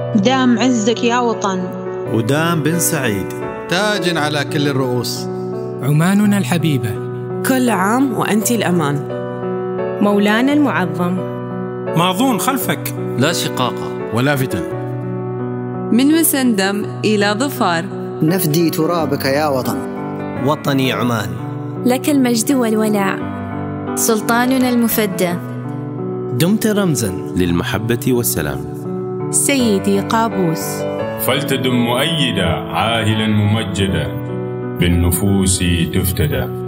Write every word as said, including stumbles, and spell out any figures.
دام عزك يا وطن، ودام بن سعيد تاج على كل الرؤوس. عماننا الحبيبة، كل عام وأنت الأمان. مولانا المعظم، ماضون خلفك، لا شقاق ولا فتن. من مسندم إلى ظفار نفدي ترابك يا وطن. وطني عمان، لك المجد والولاء، سلطاننا المفدى، دمت رمزا للمحبة والسلام. سيدي قابوس، فلتدم مؤيدا عاهلا ممجدا بالنفوس تفتدى.